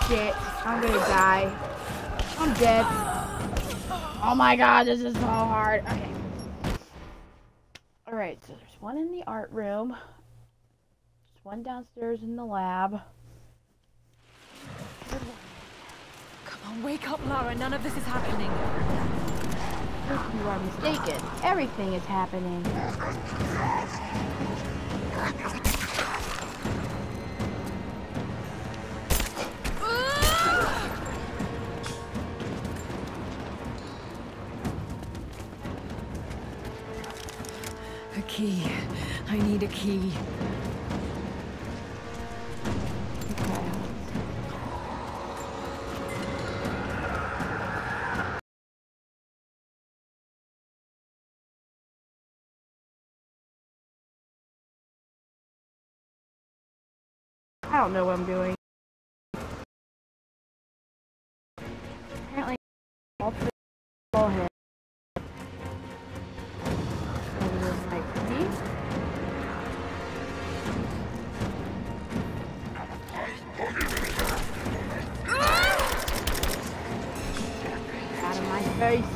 Shit, I'm gonna die. I'm dead. Oh my god, this is so hard. Okay. Alright, so there's one in the art room. There's one downstairs in the lab. Come on, wake up, Lara. None of this is happening. You are mistaken. Everything is happening. A key. I need a key. I don't know what I'm doing. Apparently, all three ball head. Out of my face.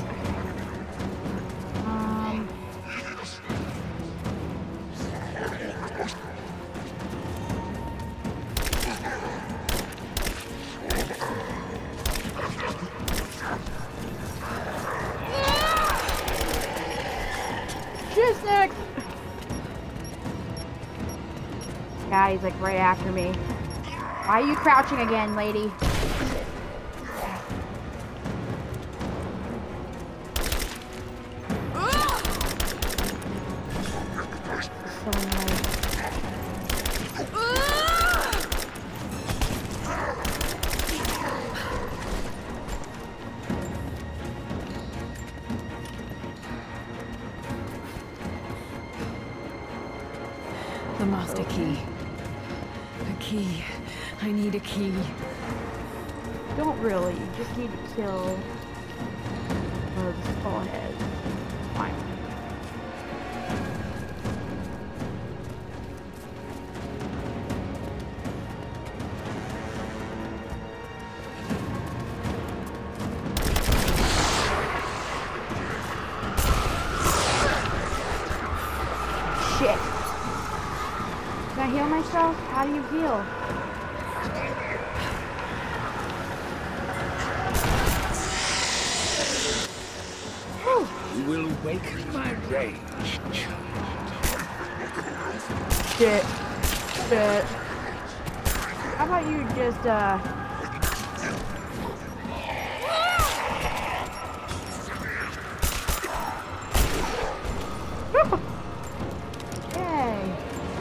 Guy, he's like right after me. Why are you crouching again, lady? So annoying. The master key. A key. I need a key. Don't really. You just need to kill one of the skull heads. Fine. Shit. Can I heal myself? How do you heal? You will awaken my rage, Shit. Shit. How about you just, Yay.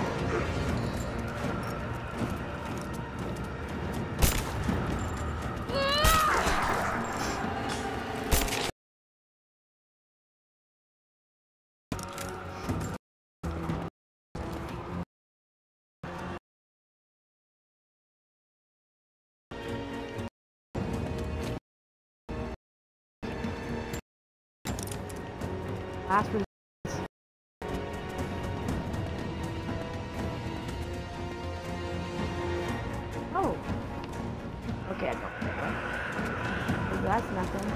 Last resort. Oh. Okay, I don't think so. That's nothing.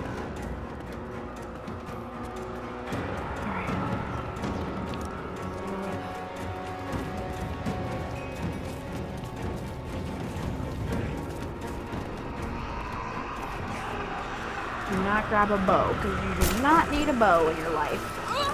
Do not grab a bow, because you do not need a bow in your life.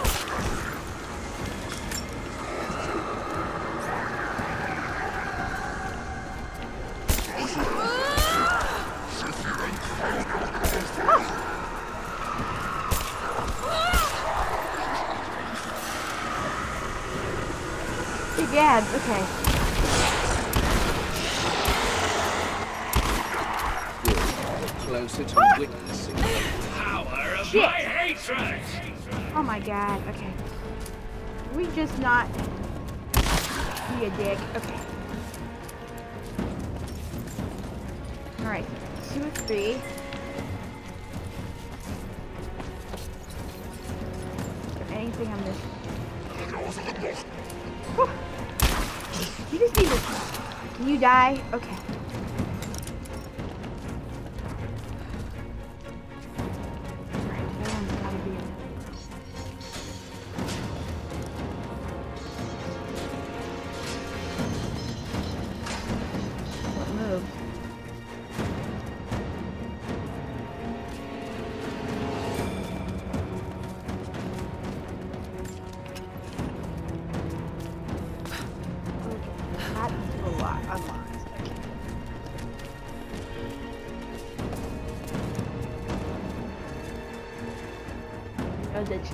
Big ads, okay. closer to witnessing the power of Shit. my hatred! Oh my god, okay. We just not be a dick. Okay. Alright, 2 or 3. Is there anything I'm missing? Whew. You just need to... Can you die? Okay. a lot. Unlocked. Okay. No ditch.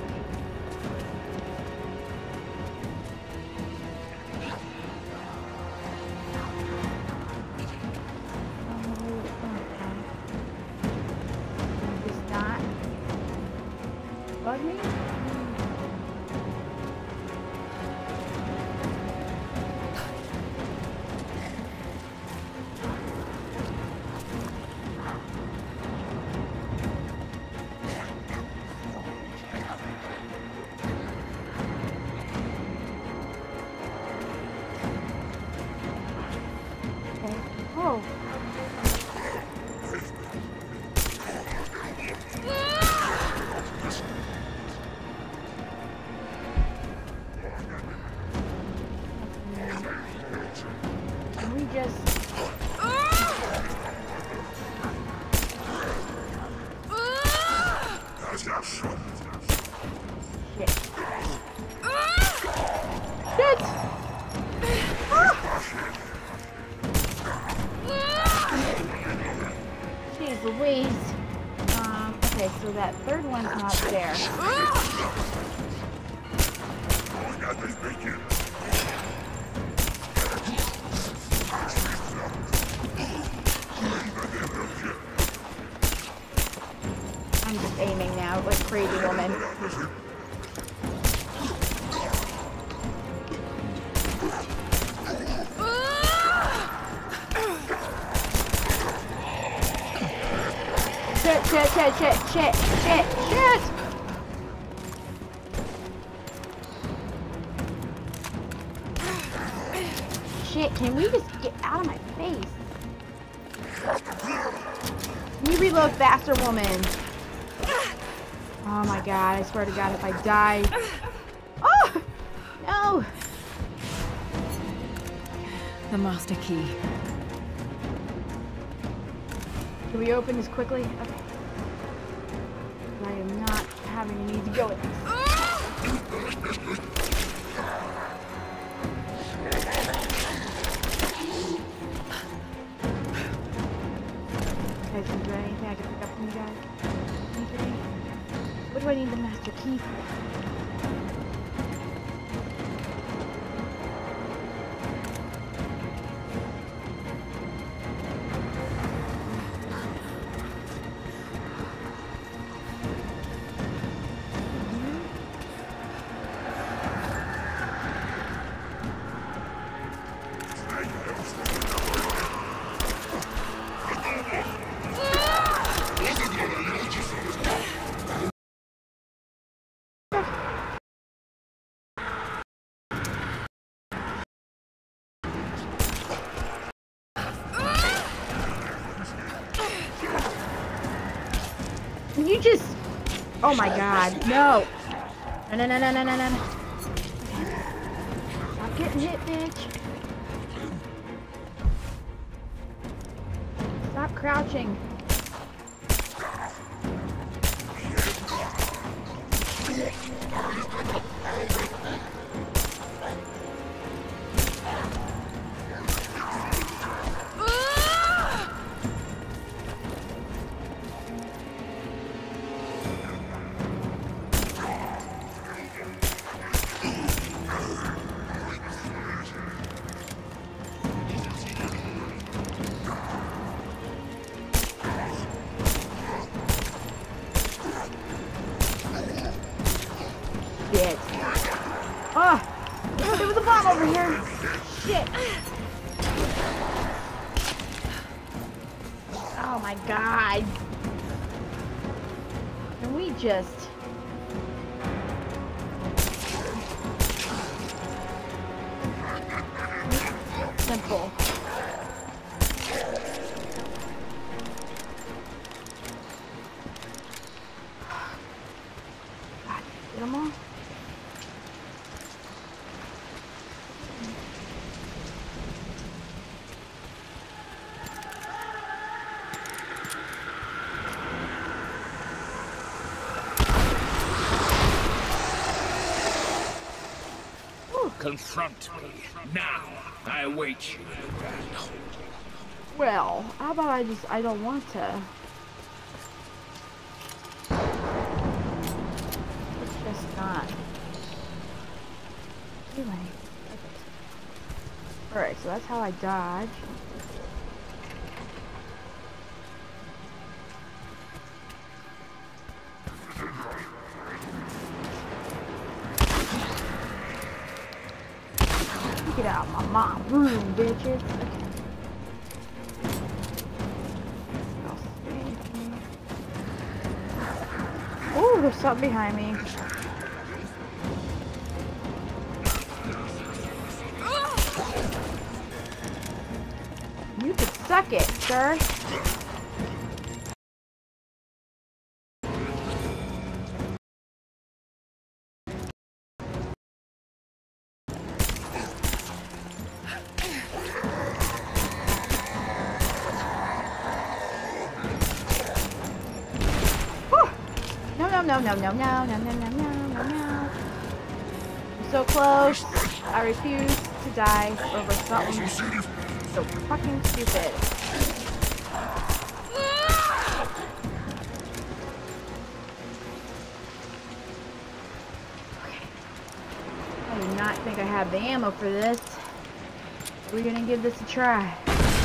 Bug me? Okay. Oh. Can we just... Shit. Shit! Jeez Louise. Okay, so that third one's not there. I'm just aiming now like a crazy woman. Shit, shit, shit, shit, shit, shit, shit! Shit, can we just get out of my face? Can you reload faster, woman? Oh my god, I swear to god if I die. Oh! No! The master key. Can we open this quickly? Okay. I am not having a need to go with this. Okay, so is there anything I can pick up from you guys? Anything? What do I need the master key for? Can you just... Oh my god, no! No, no, no, no, no, no, no. Stop getting hit, bitch. Stop crouching. Shit. Oh! There was a bomb over here! Shit! Oh my god! Can we just... Simple. God, get them all? confront me. Now, I await you in the Grand Hall. Well, how about I don't want to. It's just not. Anyway. Okay. Alright, so that's how I dodge. Get out of my mom's room, bitches. Okay. Oh, there's something behind me. You could suck it, sir. No. I'm so close. I refuse to die over something so fucking stupid. Okay. I do not think I have the ammo for this. We're gonna give this a try.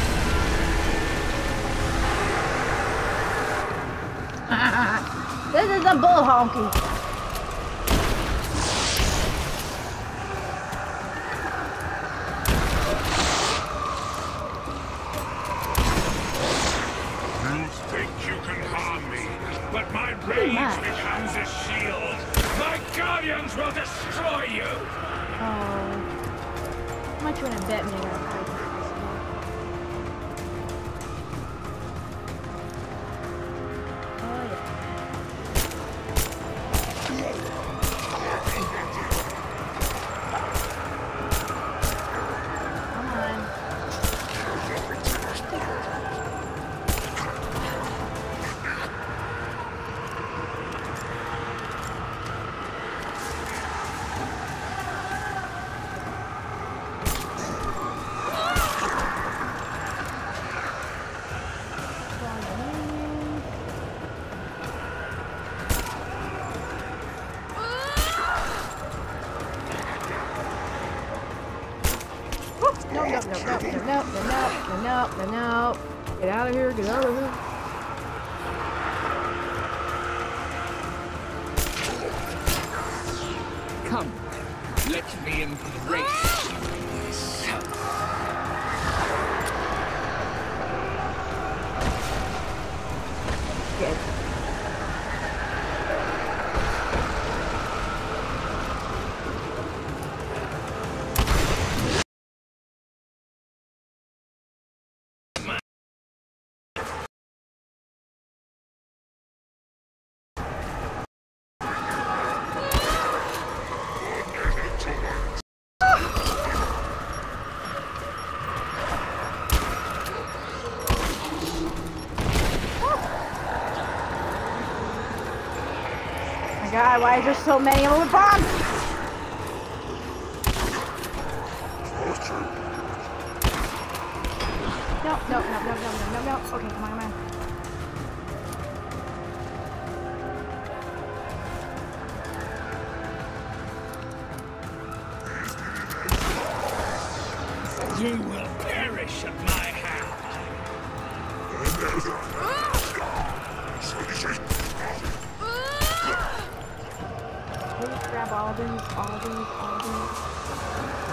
This is a bull honky. You think you can harm me, but my rage becomes a shield. My guardians will destroy you. Oh. How much you wanna bet me I'm gonna fight this? No. Get out of here, get out of here. Come, let me embrace you myself. Good. God, why is there so many of them with bombs? No. Okay, come on. You will perish at my hand. Please grab all these.